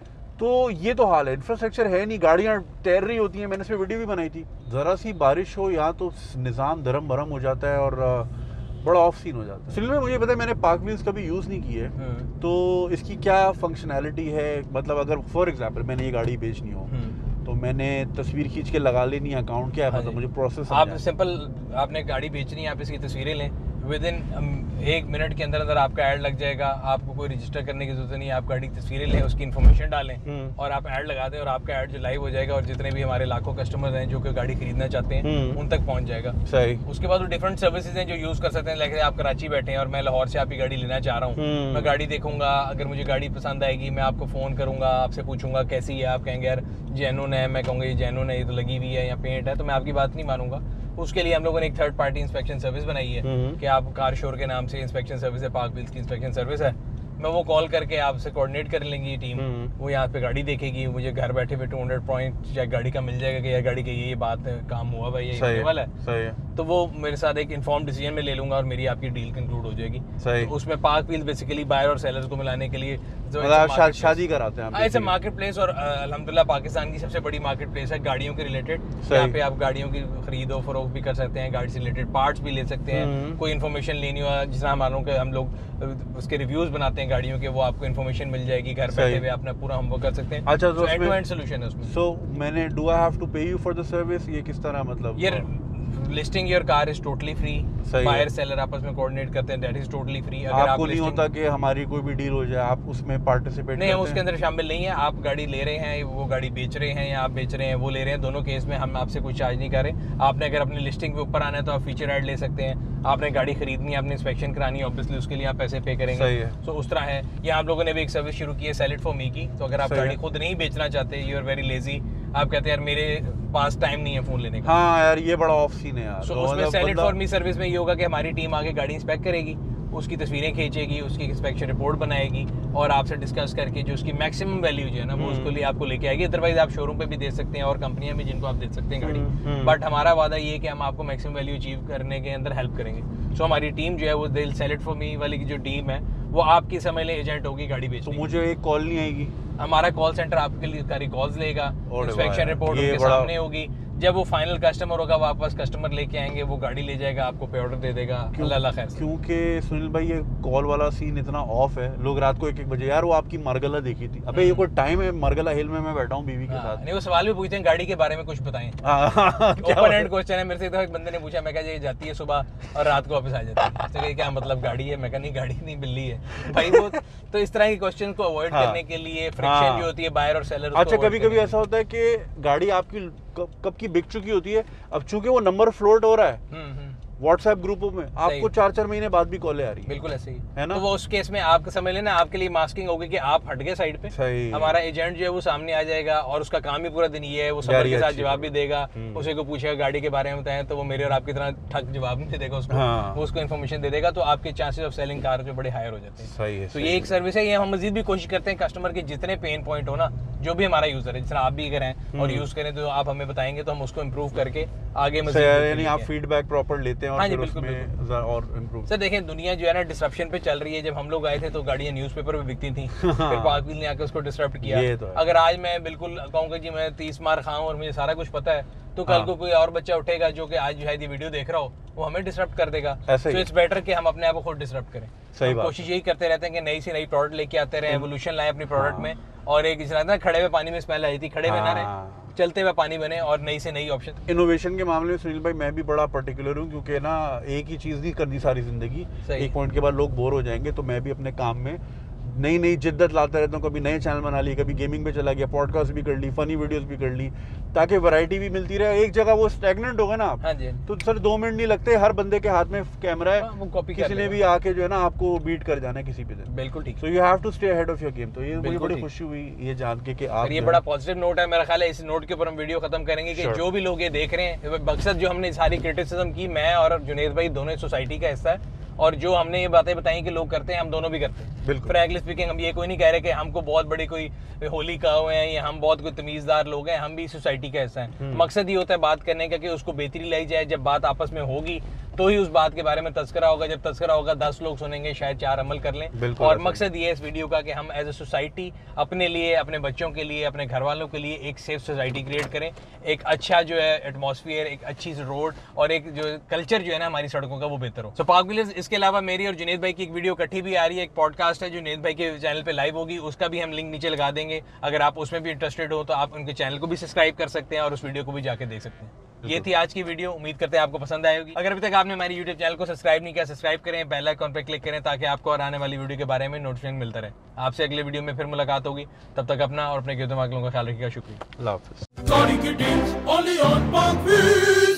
तो ये तो हाल है इंफ्रास्ट्रक्चर है नहीं गाड़ियाँ तैर रही होती हैं मैंने इस पर वीडियो भी बनाई थी ज़रा सी बारिश हो यहाँ तो निज़ाम धर्म भरम हो जाता है और बड़ा ऑफ सीन हो जाता है फिल्म में मुझे पता है मैंने पार्क व्हील्स कभी यूज़ नहीं की है तो इसकी क्या फंक्शनैलिटी है मतलब अगर फॉर एग्जांपल मैंने ये गाड़ी बेचनी हो तो मैंने तस्वीर खींच के लगा लेनी अकाउंट क्या है मतलब मुझे प्रोसेस आप सिंपल आपने गाड़ी बेचनी है आप इसकी तस्वीरें लें विद इन एक मिनट के अंदर अंदर आपका ऐड लग जाएगा आपको कोई रजिस्टर करने की जरूरत नहीं है आप गाड़ी की तस्वीरें लें उसकी इन्फॉर्मेशन डालें और आप ऐड लगा दें और आपका ऐड जो लाइव हो जाएगा और जितने भी हमारे लाखों कस्टमर्स हैं जो कि गाड़ी खरीदना चाहते हैं उन तक पहुंच जाएगा सही उसके बाद वो डिफरेंट सर्विसेज हैं जो यूज़ कर सकते हैं लाइक आप कराची बैठे हैं और मैं लाहौर से आपकी गाड़ी लेना चाह रहा हूँ मैं गाड़ी देखूंगा अगर मुझे गाड़ी पसंद आएगी मैं आपको फ़ोन करूंगा आपसे पूछूंगा कैसी है आप कहेंगे यार जेन्युइन है मैं कहूँगा ये जेन्युइन है ये तो लगी हुई है या पेंट है तो मैं आपकी बात नहीं मानूंगा उसके लिए हम लोगों ने एक थर्ड पार्टी इंस्पेक्शन सर्विस बनाई है कि आप कार शोर के नाम से इंस्पेक्शन सर्विस है पार्क व्हील्स की इंस्पेक्शन सर्विस है मैं वो कॉल करके आपसे कोऑर्डिनेट कर लेंगी टीम वो यहाँ पे गाड़ी देखेगी मुझे घर बैठे हुए टू हंड्रेड पॉइंट गाड़ी का मिल जाएगा कि यार गाड़ी का ये ये बात है काम हुआ भाई ये होने वाला है सही है तो वो मेरे साथ एक इन्फॉर्म डिसीजन में ले लूंगा और मेरी आपकी डील कंक्लूड हो जाएगी सही तो उसमें पार्क व्हील्स बेसिकली बायर और सेलर को मिलाने के लिए मतलब शादी कराते हैं ऐसे मार्केट प्लेस और अल्हम्दुलिल्लाह पाकिस्तान की सबसे बड़ी मार्केट प्लेस है गाड़ियों के रिलेटेड यहाँ पे आप गाड़ियों की खरीदो फरोख्त भी कर सकते हैं गाड़ी से रिलेटेड पार्ट्स भी ले सकते हैं कोई इन्फॉर्मेशन लेनी हो जिस तरह हमारों के हम लोग उसके रिव्यूज बनाते हैं गाड़ियों के वो आपको इन्फॉर्मेशन मिल जाएगी घर बैठे हुए अपना पूरा होमवर्क कर सकते हैं अच्छा तो एंड टू एंड सॉल्यूशन है उसमें सो मैंने do I have to pay you for the service ये किस तरह मतलब ये listing your car is totally free buyer seller आपस में कोऑर्डिनेट करते हैं दैट इज टोटली फ्री अगर आपको नहीं होता कि हमारी कोई भी डील हो जाए आप उसमें पार्टिसिपेट नहीं हम उसके अंदर शामिल नहीं है आप गाड़ी ले रहे हैं वो गाड़ी बेच रहे हैं या आप बेच रहे हैं वो ले रहे हैं दोनों केस में हम आपसे कोई चार्ज नहीं कर रहे आपने अगर अपनी लिस्टिंग पे ऊपर आना है तो आप फीचर ऐड ले सकते हैं आपने गाड़ी खरीदनी है आपने इंस्पेक्शन करानी है ऑब्वियसली उसके लिए आप पैसे पे करेंगे तो उस तरह है या आप लोगों ने भी एक सर्विस शुरू की है सेल इट फॉर मी की तो अगर आप गाड़ी खुद नहीं बेचना चाहते यू आर वेरी लेजी आप कहते हैं यार मेरे पास टाइम नहीं है फोन लेने का हाँ यार ये बड़ा ऑफ सीन है यार so, उसमें sell it for me service में ये होगा कि हमारी टीम आगे गाड़ी इंस्पेक्ट करेगी उसकी तस्वीरें खींचेगी उसकी इंस्पेक्शन रिपोर्ट बनाएगी और आपसे डिस्कस करके जो उसकी मैक्सिमम वैल्यू जो है ना वो उसको लिए आपको लेके आएगी अदरवाइज आप शोरूम पे भी दे सकते हैं और कंपनियां भी जिनको आप दे सकते हैं गाड़ी बट हमारा वादा ये है कि हम आपको मैक्सिमम वैल्यू अचीव करने के अंदर हेल्प करेंगे सो so, हमारी टीम जो है वो दिल सेल इट फॉर मी वाली की जो टीम है वो आपकी समझ ले एजेंट होगी गाड़ी बेचने तो मुझे एक कॉल नहीं आएगी हमारा कॉल सेंटर आपके लिए सारी कॉल्स लेगा इंस्पेक्शन रिपोर्ट उनके सामने होगी जब वो फाइनल कस्टमर होगा वापस कस्टमर लेके आएंगे, वो गाड़ी ले जाएगा, आपको पे ऑर्डर दे देगा। अल्लाह अल्लाह खैर। क्योंकि सुनील भाई ये कॉल वाला सीन इतना ऑफ है, लोग रात को एक एक बजे, यार वो आपकी मरगला देखी थी, अबे ये कोई टाइम है? मरगला हिल में मैं बैठा हूँ बीवी के साथ। नहीं वो सवाल भी पूछते हैं गाड़ी के बारे में कुछ बताएं, ओपन एंड क्वेश्चन है। मेरे से एक बंदे ने पूछा, मैं कहा ये जाती है सुबह और रात को वापस आ जाती है, तो क्या मतलब गाड़ी है? मैं कहा नहीं गाड़ी नहीं बिल्ली है भाई। वो तो इस तरह के क्वेश्चन को अवॉइड करने के लिए फ्रिक्शन जो होती है बायर और सेलर। अच्छा कभी कभी ऐसा होता है कि गाड़ी आपकी कब कब की बिक चुकी होती है, अब चूंकि वो नंबर फ्लोट हो रहा है व्हाट्सएप ग्रुपों में, आपको चार चार महीने बाद भी कॉलें आ रही है। बिल्कुल ऐसे ही है ना। तो वो उस केस में आप समझ लेना, आपके लिए मास्किंग होगी कि आप हट गए साइड पे, सही। हमारा एजेंट जो है वो सामने आ जाएगा और उसका काम ही पूरा दिन ये है, वो सबर के साथ जवाब भी देगा, उसे को पूछेगा गाड़ी के बारे में बताएं, तो वो मेरे और आपकी तरह ठग जवाब नहीं देगा उसको, हाँ। वो उसको इन्फॉर्मेशन दे देगा, तो आपके चांसेस ऑफ सेलिंग कार जो बड़े हायर हो जाते हैं। सही है। तो ये एक सर्विस है, ये हम मजीद भी कोशिश करते हैं कस्टमर के जितने पेन पॉइंट हो ना, जो भी हमारा यूजर है, जिस तरह आप भी करें और यूज करें, तो आप हमें बताएंगे तो हम उसको इम्प्रूव करके आगे मजीद। यानी आप फीडबैक प्रॉपर लेते हैं और फिर उसमें और इम्प्रूव। सर देखें दुनिया जो है ना डिसरप्शन पे चल रही है। जब हम लोग आए थे तो गाड़ियां न्यूज़पेपर पे बिकती थी, फिर पाकविल ने आकर उसको डिसरप्ट किया। तो अगर आज मैं बिल्कुल कहूँगा जी मैं तीस मार खाऊं और मुझे सारा कुछ पता है, तो कल हाँ। को कोई और बच्चा उठेगा जो कि आज शायद ये वीडियो देख रहा हो, वो हमें डिसरप्ट कर देगा। तो इट्स बेटर कि हम अपने आप को खुद डिसरप्ट करें। सही बात। कोशिश यही करते रहते हैं कि नई से नई प्रोडक्ट लेके आते रहे, एवोल्यूशन लाए अपनी प्रोडक्ट में, और एक जिस तरह खड़े हुए पानी में स्मेल आई थी, खड़े हुए ना रहे, चलते हुए पानी बने और नई से नई ऑप्शन। इनोवेशन के मामले में सुनील भाई मैं भी बड़ा पर्टिकुलर हूँ, क्योंकि ना एक ही चीज़ नहीं करनी सारी जिंदगी, एक पॉइंट के बाद लोग बोर हो जाएंगे। तो मैं भी अपने काम में नई नई जिद्दत लाता रहता हूँ, कभी नए चैनल बना लिए, कभी गेमिंग पे चला गया, पॉडकास्ट भी कर ली, फनी वीडियोस भी कर ली, ताकि वैरायटी भी मिलती रहे। एक जगह वो स्टैग्नेंट होगा ना आप, हाँ जी, तो सर दो मिनट नहीं लगते, हर बंदे के हाथ में कैमरा है, वो कॉपी किसी ने भी आके जो है ना आपको बीट कर जाना है किसी भी दिन। बिल्कुल ठीक। So you have to stay ahead of your game. तो ये मुझे बड़ी खुशी हुई ये जान के कि आप, ये बड़ा पॉजिटिव नोट है। मेरा ख्याल है इस नोट के ऊपर हम वीडियो खत्म करेंगे कि जो भी लोग ये देख रहे हैं, मकसद जो हमने सारी क्रिटिसिज्म की, मैं और जुनेद भाई दोनों सोसाइटी का हिस्सा है, और जो हमने ये बातें बताई कि लोग करते हैं, हम दोनों भी करते हैं। बिल्कुल। फ्रैंकली स्पीकिंग हम ये कोई नहीं कह रहे कि हमको बहुत बड़ी कोई होली का हुए हैं या हम बहुत कोई तमीजदार लोग हैं, हम भी सोसाइटी का हिस्सा हैं। मकसद ये होता है बात करने का कि उसको बेहतरी लाई जाए। जब बात आपस में होगी तो ही उस बात के बारे में तस्करा होगा, जब तस्करा होगा दस लोग सुनेंगे, शायद चार अमल कर लें। और मकसद ये है इस वीडियो का कि हम एज ए सोसाइटी अपने लिए, अपने बच्चों के लिए, अपने घर वालों के लिए एक सेफ सोसाइटी क्रिएट करें, एक अच्छा जो है एटमॉस्फेयर, एक अच्छी रोड और एक जो कल्चर जो है ना हमारी सड़कों का वो बेहतर हो। सो पाकविल, इसके अलावा मेरी और जुनेद भाई की एक वीडियो इकट्ठी भी आ रही है, एक पॉडकास्ट है जो जुनेद भाई के चैनल पे लाइव होगी, उसका भी हम लिंक नीचे लगा देंगे। अगर आप उसमें भी इंटरेस्टेड हो तो आप उनके चैनल को भी सब्सक्राइब कर सकते हैं और उस वीडियो को भी जाके देख सकते हैं। ये थी आज की वीडियो, उम्मीद करते हैं आपको पसंद आएगी। अगर अभी तक आपने हमारी यूट्यूब चैनल को सब्सक्राइब नहीं किया, सब्सक्राब करें, बेल आइकन पर क्लिक करें ताकि आपको और आने वाली वीडियो के बारे में नोटिफिकेशन मिलता रहे। आपसे अगले वीडियो में फिर मुलाकात होगी, तब तक अपना और अपने दिमाग लोगों का ख्याल रखिएगा। शुक्रिया। अल्लाह हाफ़िज़।